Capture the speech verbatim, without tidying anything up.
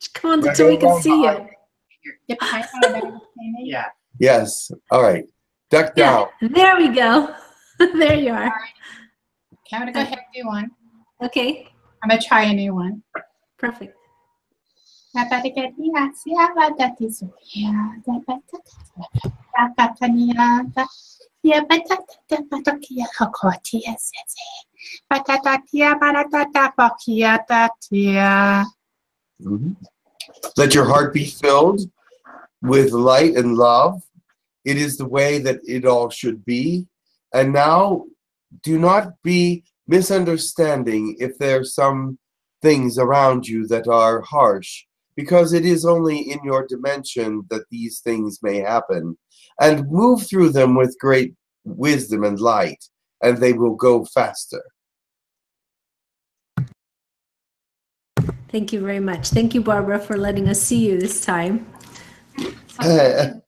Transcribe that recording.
Come on, so we can see you. Yeah. Yes. All right. Duck down. Yeah, there we go. There you are. Okay, I'm gonna go ahead and do one. Okay. I'm gonna try a new one. Perfect. Mhm. Let your heart be filled with light and love. It is the way that it all should be. And now, do not be misunderstanding if there's some things around you that are harsh, because it is only in your dimension that these things may happen. And move through them with great wisdom and light, and they will go faster. Thank you very much. Thank you, Barbara, for letting us see you this time. Uh,